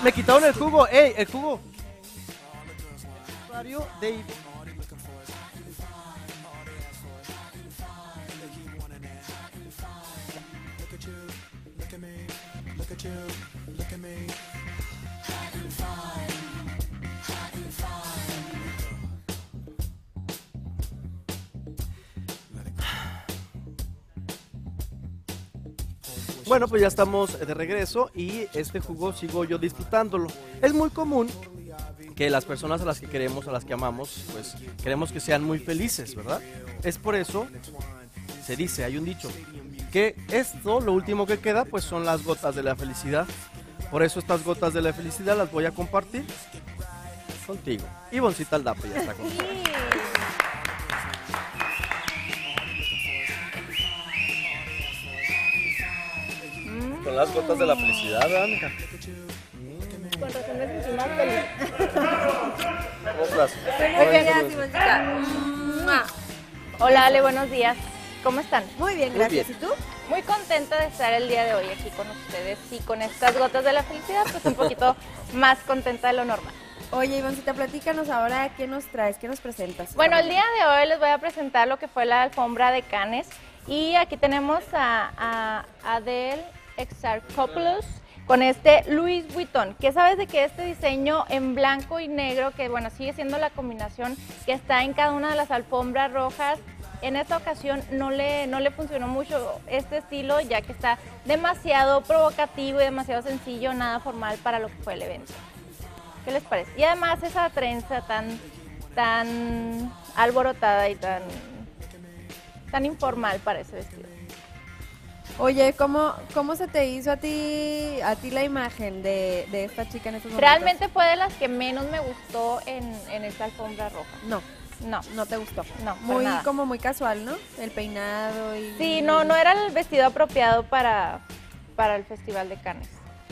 Me quitaron el jugo, ey, el jugo. Mario David. Bueno, pues ya estamos de regreso y este jugo sigo yo disfrutándolo. Es muy común que las personas a las que queremos, a las que amamos, pues queremos que sean muy felices, ¿verdad? Es por eso, se dice, hay un dicho, que esto, lo último que queda, pues son las gotas de la felicidad. Por eso estas gotas de la felicidad las voy a compartir contigo. Ivoncita Aldape ya está contigo. Son las gotas de la felicidad, ¿verdad, mija? Con razón me sentí más feliz. ¿Cómo estás? Muy bien, gracias, Ivonita. Hola Ale, buenos días. ¿Cómo están? Muy bien, gracias. ¿Y tú? Muy contenta de estar el día de hoy aquí con ustedes y con estas gotas de la felicidad, pues un poquito más contenta de lo normal. Oye, Ivoncita, platícanos ahora qué nos traes, qué nos presentas. Bueno, el día de hoy les voy a presentar lo que fue la alfombra de Cannes y aquí tenemos a Adele Exarchopoulos con este Louis Vuitton, que sabes de que este diseño en blanco y negro, que bueno, sigue siendo la combinación que está en cada una de las alfombras rojas, en esta ocasión no le funcionó mucho este estilo, ya que está demasiado provocativo y demasiado sencillo, nada formal para lo que fue el evento. ¿Qué les parece? Y además esa trenza tan alborotada y tan informal para ese vestido. Oye, ¿cómo se te hizo a ti la imagen de esta chica en estos momentos? Realmente fue de las que menos me gustó en esta alfombra roja. No te gustó. No, muy como muy casual, ¿no? El peinado y... Sí, no era el vestido apropiado para el Festival de Cannes.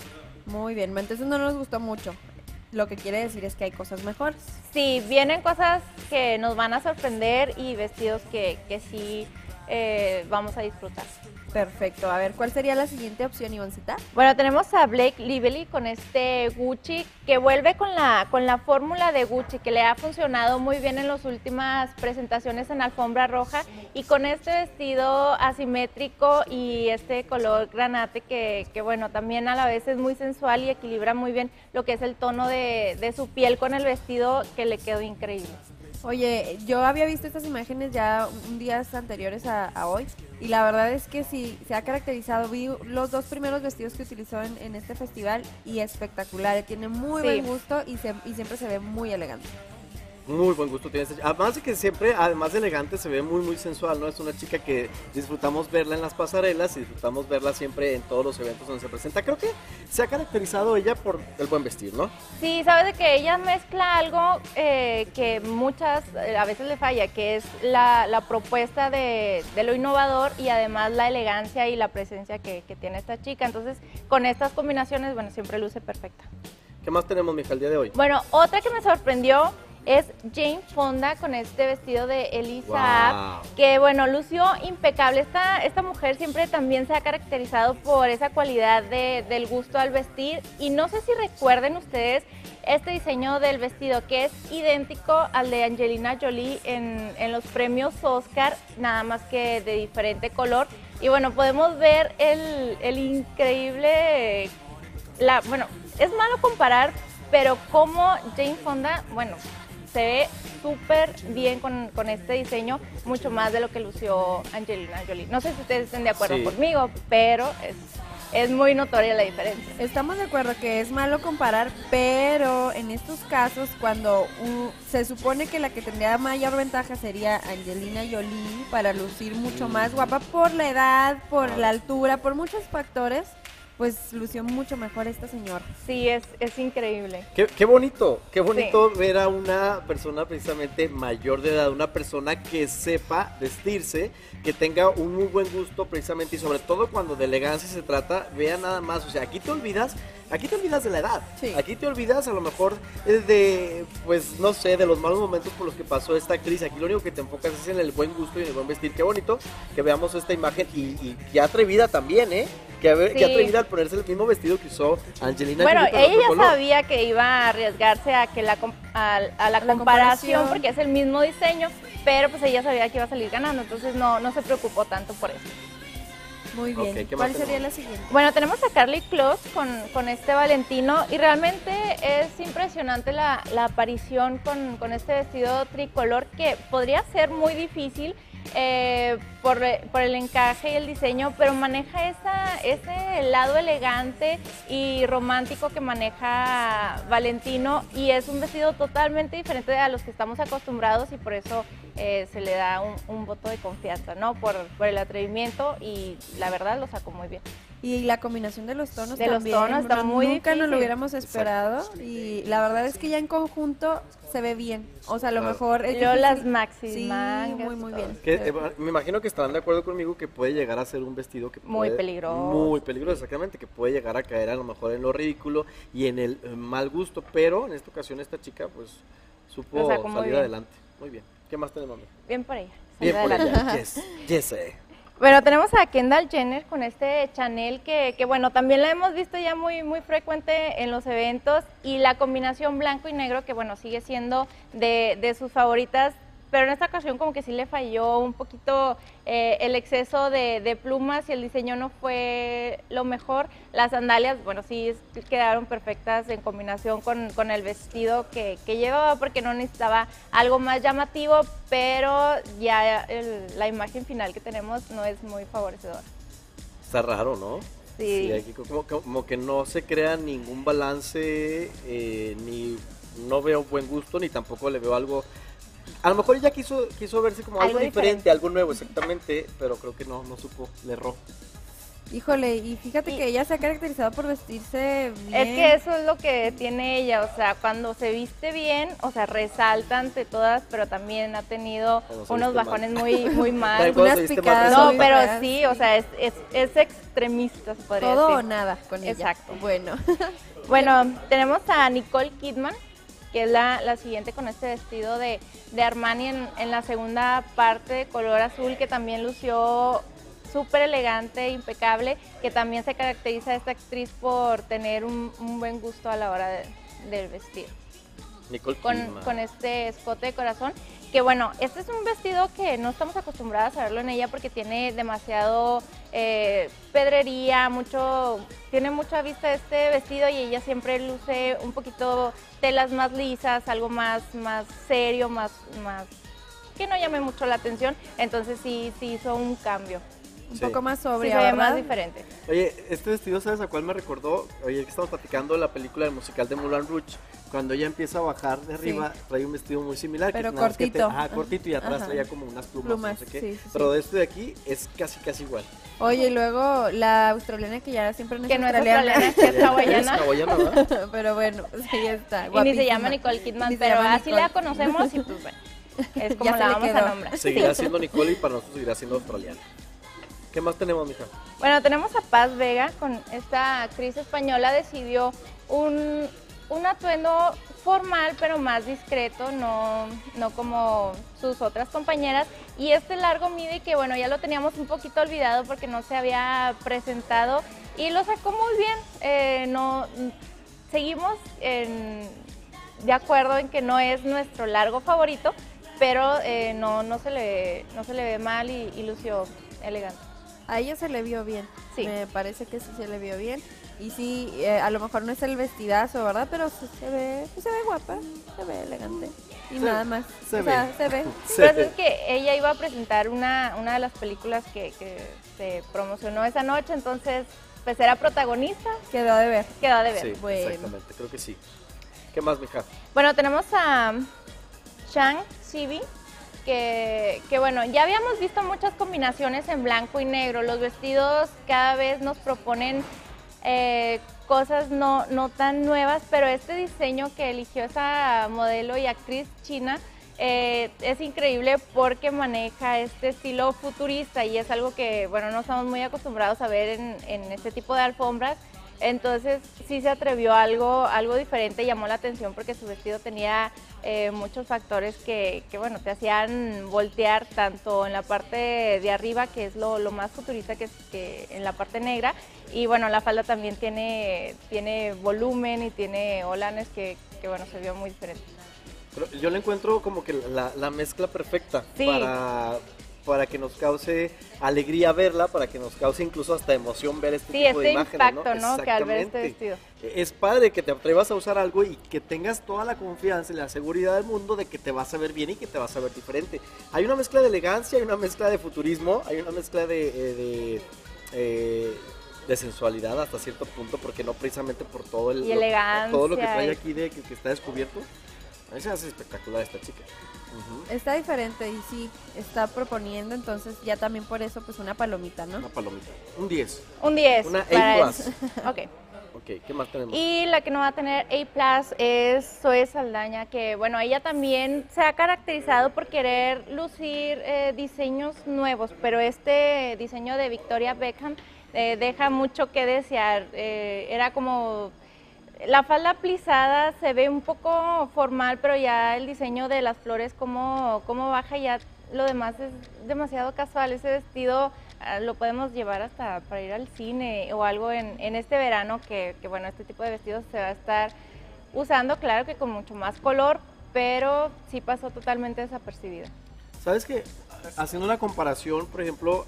Muy bien, entonces no nos gustó mucho. Lo que quiere decir es que hay cosas mejores. Sí, vienen cosas que nos van a sorprender y vestidos que sí vamos a disfrutar. Perfecto. A ver, ¿cuál sería la siguiente opción, Ivoncita? Bueno, tenemos a Blake Lively con este Gucci que vuelve con la fórmula de Gucci que le ha funcionado muy bien en las últimas presentaciones en alfombra roja y con este vestido asimétrico y este color granate que bueno, también a la vez es muy sensual y equilibra muy bien lo que es el tono de su piel con el vestido, que le quedó increíble. Oye, yo había visto estas imágenes ya días anteriores a hoy y la verdad es que sí, se ha caracterizado. Vi los dos primeros vestidos que utilizó en este festival y espectacular. Tiene muy buen gusto y siempre se ve muy elegante. Muy buen gusto tiene además de que siempre, además de elegante, se ve muy sensual, ¿no? Es una chica que disfrutamos verla en las pasarelas y disfrutamos verla siempre en todos los eventos donde se presenta. Creo que se ha caracterizado ella por el buen vestir, ¿no? Sí, sabes de que ella mezcla algo que muchas a veces le falla, que es la propuesta de lo innovador y además la elegancia y la presencia que tiene esta chica. Entonces, con estas combinaciones, bueno, siempre luce perfecta. ¿Qué más tenemos, mija, el día de hoy? Bueno, otra que me sorprendió es Jane Fonda con este vestido de Elisa, que bueno, lució impecable. Esta mujer siempre también se ha caracterizado por esa cualidad del gusto al vestir y no sé si recuerden ustedes este diseño del vestido que es idéntico al de Angelina Jolie en los premios Oscar, nada más que de diferente color. Y bueno, podemos ver el increíble, bueno, es malo comparar, pero como Jane Fonda, bueno, se ve súper bien con este diseño, mucho más de lo que lució Angelina Jolie. No sé si ustedes estén de acuerdo conmigo, pero es muy notoria la diferencia. Estamos de acuerdo que es malo comparar, pero en estos casos, cuando se supone que la que tendría mayor ventaja sería Angelina Jolie para lucir mucho más guapa por la edad, por la altura, por muchos factores, pues lució mucho mejor esta señora. Sí, es increíble. Qué bonito ver a una persona precisamente mayor de edad, una persona que sepa vestirse, que tenga un muy buen gusto precisamente y sobre todo cuando de elegancia se trata, vea nada más, o sea, aquí te olvidas de la edad, aquí te olvidas a lo mejor de, pues no sé, de los malos momentos por los que pasó esta actriz, aquí lo único que te enfocas es en el buen gusto y en el buen vestir. Qué bonito que veamos esta imagen y qué atrevida también, que atrevida al ponerse el mismo vestido que usó Angelina Bueno, Jolie, pero ella otro ya color. sabía que iba a arriesgarse a que a la comparación, porque es el mismo diseño, pero pues ella sabía que iba a salir ganando, entonces no se preocupó tanto por eso. Muy bien. Ok, ¿qué más ¿Cuál sería tenemos? la siguiente? Bueno, tenemos a Carly Close con este Valentino y realmente es impresionante la aparición con este vestido tricolor que podría ser muy difícil por el encaje y el diseño, pero maneja ese lado elegante y romántico que maneja Valentino y es un vestido totalmente diferente a los que estamos acostumbrados y por eso se le da un voto de confianza, ¿no? Por el atrevimiento y la verdad lo sacó muy bien. Y la combinación de los tonos De los también, tonos está ¿verdad? muy Nunca nos lo difícil. hubiéramos esperado y la verdad es que ya en conjunto se ve bien. O sea, a lo Claro. mejor es Y luego difícil. las maxi Sí, mangas, muy todo. bien. Me imagino que estarán de acuerdo conmigo que puede llegar a ser un vestido que Muy puede- peligroso. Muy peligroso, exactamente, que puede llegar a caer a lo mejor en lo ridículo y en el mal gusto, pero en esta ocasión esta chica pues supo Lo sacó muy salir bien. adelante. Muy bien. ¿Qué más tenemos? Mija? Bien por ella. Bien salió por adelante. ella. Yes. Bueno, tenemos a Kendall Jenner con este Chanel que bueno, también la hemos visto ya muy frecuente en los eventos y la combinación blanco y negro que bueno, sigue siendo de sus favoritas, pero en esta ocasión como que sí le falló un poquito el exceso de plumas y el diseño no fue lo mejor. Las sandalias, bueno, sí quedaron perfectas en combinación con el vestido que llevaba porque no necesitaba algo más llamativo, pero ya la imagen final que tenemos no es muy favorecedora. Está raro, ¿no? Sí. Aquí como que no se crea ningún balance, ni no veo buen gusto, ni tampoco le veo algo. A lo mejor ella quiso verse como algo Algo diferente, diferente. algo nuevo, exactamente, pero creo que no supo, le erró. Híjole, y fíjate Y- que ella se ha caracterizado por vestirse bien. Es que eso es lo que tiene ella, o sea, cuando se viste bien, o sea, resalta ante todas, pero también ha tenido Cuando se unos viste bajones mal. muy mal. También cuando Unas se viste mal, picadas No, muy pero feas, sí, o sea, es extremista, se podría Todo o decir. nada con ella. Exacto. Bueno. Bueno, tenemos a Nicole Kidman, que es la siguiente con este vestido de Armani en la segunda parte de color azul, que también lució súper elegante, impecable, que también se caracteriza esta actriz por tener un buen gusto a la hora del vestir. Nicole Con Kidman. este escote de corazón, que bueno, este es un vestido que no estamos acostumbradas a verlo en ella porque tiene demasiado pedrería, tiene mucha vista este vestido y ella siempre luce un poquito telas más lisas, algo más serio, más que no llame mucho la atención, entonces sí hizo un cambio, Un Sí. poco más sí sobria, se ve ¿verdad? más diferente. Oye, este vestido, ¿sabes a cuál me recordó? Oye, que estamos platicando la película del musical de Moulin Rouge. Cuando ella empieza a bajar de arriba, trae un vestido muy similar. Pero nada más que cortito. cortito y atrás Ajá. traía como unas plumas, Plumas, no sé qué. sí, sí, Pero sí. de este de aquí es casi igual. Oye, y luego la australiana que ya siempre no es Que no es australiana. australiana, que es Es hawaiana. hawaiana, ¿verdad? Pero bueno, sí está. Y ni se guapísima. llama Nicole Kidman, Ni se pero llama así Nicole. la conocemos y pues bueno, es como Ya se la le vamos quedó. a nombrar. Seguirá siendo Nicole y para nosotros seguirá siendo australiana. ¿Qué más tenemos, mija? Bueno, tenemos a Paz Vega con esta actriz española, decidió un atuendo formal pero más discreto, no como sus otras compañeras, y este largo midi que bueno, ya lo teníamos un poquito olvidado porque no se había presentado y lo sacó muy bien. Seguimos de acuerdo en que no es nuestro largo favorito, pero no se le ve mal y lució elegante. A ella se le vio bien. Sí. Me parece que sí se le vio bien. Y sí, a lo mejor no es el vestidazo, ¿verdad? Pero se ve guapa, se ve elegante. Y nada más. se o sea, ve. se ve. Pero es que ella iba a presentar una de las películas que se promocionó esa noche, entonces pues era protagonista, Quedó de ver. quedó de ver. Sí, Bueno. exactamente, creo que sí. ¿Qué más, mija? Bueno, tenemos a Chang Sibi, que bueno, ya habíamos visto muchas combinaciones en blanco y negro. Los vestidos cada vez nos proponen cosas no tan nuevas, pero este diseño que eligió esa modelo y actriz china es increíble porque maneja este estilo futurista y es algo que, bueno, no estamos muy acostumbrados a ver en este tipo de alfombras. Entonces sí se atrevió a algo diferente, llamó la atención porque su vestido tenía muchos factores que bueno, te hacían voltear tanto en la parte de arriba, que es lo más futurista, que en la parte negra, y bueno, la falda también tiene volumen y tiene holanes que bueno, se vio muy diferente. Pero yo le encuentro como que la mezcla perfecta Sí. para que nos cause alegría verla, para que nos cause incluso hasta emoción ver este tipo de imágenes, impacto, ¿no? Que al ver este vestido. Es padre que te atrevas a usar algo y que tengas toda la confianza y la seguridad del mundo de que te vas a ver bien y que te vas a ver diferente. Hay una mezcla de elegancia, hay una mezcla de futurismo, hay una mezcla de sensualidad hasta cierto punto, porque no precisamente por todo Y elegancia. todo lo que trae aquí de que está descubierto. A mí se hace espectacular esta chica. Está diferente y sí, está proponiendo, entonces ya también por eso pues una palomita, ¿no? Una palomita. Un 10. Un 10. Una para A+. él. Ok. Ok, ¿qué más tenemos? Y la que no va a tener A+ es Zoe Saldaña, que bueno, ella también se ha caracterizado por querer lucir diseños nuevos, pero este diseño de Victoria Beckham deja mucho que desear. Era como... La falda plisada se ve un poco formal, pero ya el diseño de las flores, cómo baja, ya lo demás es demasiado casual. Ese vestido lo podemos llevar hasta para ir al cine o algo en este verano, que bueno, este tipo de vestidos se va a estar usando, claro que con mucho más color, pero sí pasó totalmente desapercibida. ¿Sabes qué? Haciendo una comparación, por ejemplo,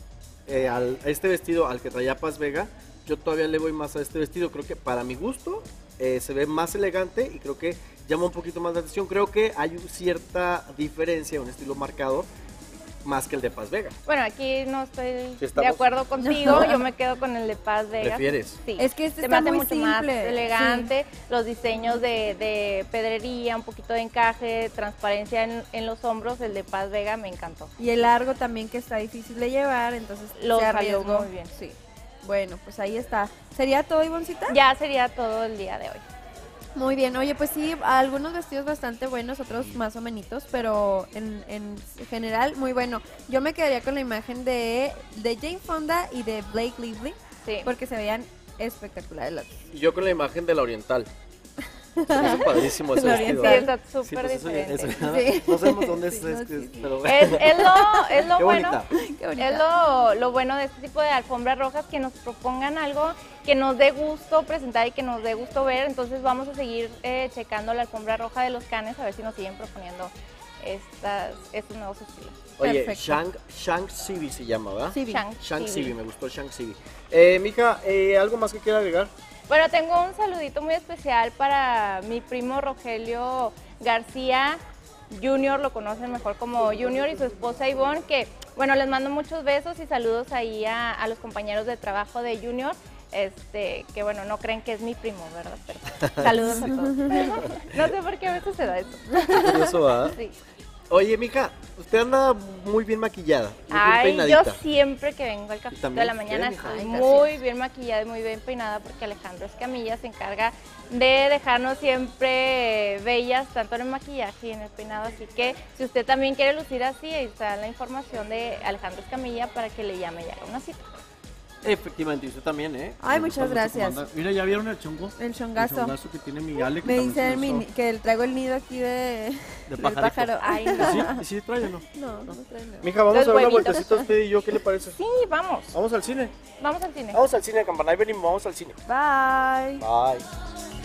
a este vestido al que traía Paz Vega, yo todavía le voy más a este vestido. Creo que para mi gusto se ve más elegante y creo que llama un poquito más la atención. Creo que hay cierta diferencia, un estilo marcado, más que el de Paz Vega. Bueno, aquí no estoy ¿Sí de acuerdo contigo, yo me quedo con el de Paz Vega. ¿Prefieres? Sí. Es que este se me está hace muy mucho más simple, elegante, los diseños de pedrería, un poquito de encaje, transparencia en los hombros, el de Paz Vega me encantó. Y el largo también, que está difícil de llevar, entonces Lo se salió arriesgó. muy bien. Sí. Bueno, pues ahí está. ¿Sería todo, Ivoncita? Ya sería todo el día de hoy. Muy bien, oye, pues sí, algunos vestidos bastante buenos, otros más o menos, pero en general muy bueno. Yo me quedaría con la imagen de Jane Fonda y de Blake Lively, Sí. porque se veían espectaculares las dos. Y yo con la imagen de la oriental. Se me hizo padrísimo ese La vestido. Sí, oriental. está súper pues eso- diferente. eso- Sí. No sabemos dónde es, Sí, no, sí. pero Es lo qué bueno. bonita. Qué bonita. Es lo bueno de este tipo de alfombras rojas, que nos propongan algo que nos dé gusto presentar y que nos dé gusto ver. Entonces vamos a seguir checando la alfombra roja de los Cannes, a ver si nos siguen proponiendo estos nuevos estilos. Oye, Perfecto. Shang Sibi se llama, ¿verdad? Sí, vi. Shang Sibi, me gustó Shang Sibi. Mija, ¿algo más que quiera agregar? Bueno, tengo un saludito muy especial para mi primo Rogelio García Junior, lo conocen mejor como Junior, y su esposa Ivonne, que bueno, les mando muchos besos y saludos ahí a los compañeros de trabajo de Junior, que bueno, no creen que es mi primo, ¿verdad? Pero saludos a todos. No sé por qué a veces se da eso. Eso va. Sí. Oye, mija, usted anda muy bien maquillada, muy bien Ay, yo peinadita. siempre que vengo al café de también la mañana usted, estoy mija. Ay, muy gracias. bien maquillada y muy bien peinada, porque Alejandro Escamilla se encarga de dejarnos siempre bellas, tanto en el maquillaje y en el peinado. Así que si usted también quiere lucir así, ahí está la información de Alejandro Escamilla para que le llame y haga una cita. Efectivamente, y usted también, ¿eh? Ay, Me gusta muchas mucho gracias. cómo anda. Mira, ¿ya vieron el chongo? El chongazo. El chongazo que tiene mi Ale. que Me también dice se el lo mini, usó. que traigo el nido aquí del pajarito. pájaro. Ay, ¿Y no. sí? ¿Y sí trae o no? No, no trae nada. Mija, vamos Los a dar una huevitos. vueltecita usted y yo, ¿qué le parece? Sí, vamos Vamos al cine. al cine. Vamos al cine, campana, ahí venimos, vamos al cine. Bye. Bye.